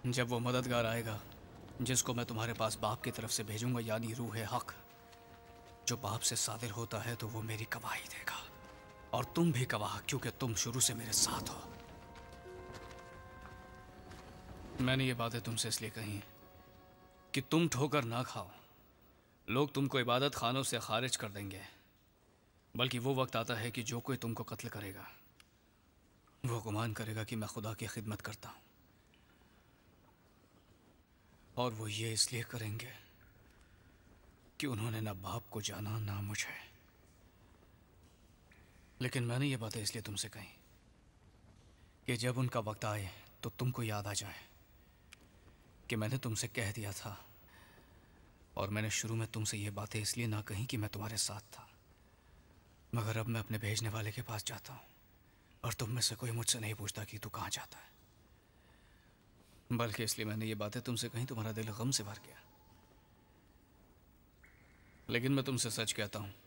जब वो मददगार आएगा जिसको मैं तुम्हारे पास बाप की तरफ से भेजूंगा, यानी रूह हक, जो बाप से सादिर होता है, तो वो मेरी गवाही देगा। और तुम भी गवाह, क्योंकि तुम शुरू से मेरे साथ हो। मैंने ये बातें तुमसे इसलिए कही कि तुम ठोकर ना खाओ। लोग तुमको इबादत खानों से खारिज कर देंगे, बल्कि वो वक्त आता है कि जो कोई तुमको कत्ल करेगा वो गुमान करेगा कि मैं खुदा की खिदमत करता हूं। और वो ये इसलिए करेंगे कि उन्होंने ना बाप को जाना ना मुझे। लेकिन मैंने ये बातें इसलिए तुमसे कही कि जब उनका वक्त आए तो तुमको याद आ जाए कि मैंने तुमसे कह दिया था। और मैंने शुरू में तुमसे ये बातें इसलिए ना कही कि मैं तुम्हारे साथ था, मगर अब मैं अपने भेजने वाले के पास जाता हूं और तुम में से कोई मुझसे नहीं पूछता कि तू कहां जाता है। बल्कि इसलिए मैंने ये बातें तुमसे कही तुम्हारा दिल गम से भर गया। लेकिन मैं तुमसे सच कहता हूं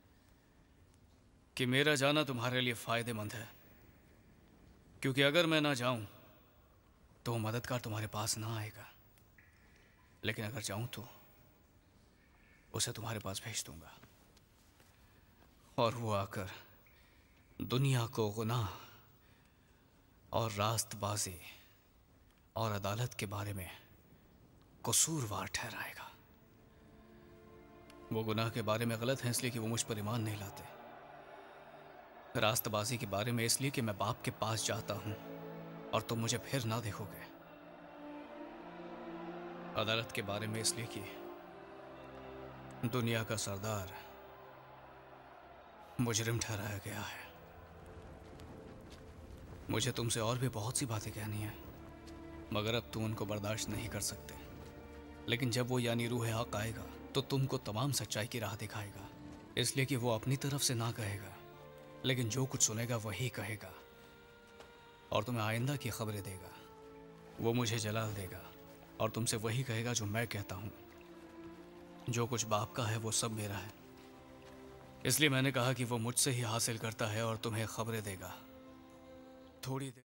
कि मेरा जाना तुम्हारे लिए फायदेमंद है, क्योंकि अगर मैं ना जाऊं तो वो मददगार तुम्हारे पास ना आएगा, लेकिन अगर जाऊं तो उसे तुम्हारे पास भेज दूंगा। और वो आकर दुनिया को गुनाह और रास्तबाजी और अदालत के बारे में कसूरवार ठहराएगा। वो गुनाह के बारे में गलत हैं इसलिए कि वो मुझ पर ईमान नहीं लाते, रास्तबाजी के बारे में इसलिए कि मैं बाप के पास जाता हूं और तुम मुझे फिर ना देखोगे, अदालत के बारे में इसलिए कि दुनिया का सरदार मुजरिम ठहराया गया है। मुझे तुमसे और भी बहुत सी बातें कहनी है, मगर अब तुम उनको बर्दाश्त नहीं कर सकते। लेकिन जब वो यानी रूह हक आएगा तो तुमको तमाम सच्चाई की राह दिखाएगा, इसलिए कि वो अपनी तरफ से ना कहेगा, लेकिन जो कुछ सुनेगा वही कहेगा और तुम्हें आइंदा की खबरें देगा। वो मुझे जलाल देगा और तुमसे वही कहेगा जो मैं कहता हूं। जो कुछ बाप का है वो सब मेरा है, इसलिए मैंने कहा कि वो मुझसे ही हासिल करता है और तुम्हें खबरें देगा। थोड़ी देर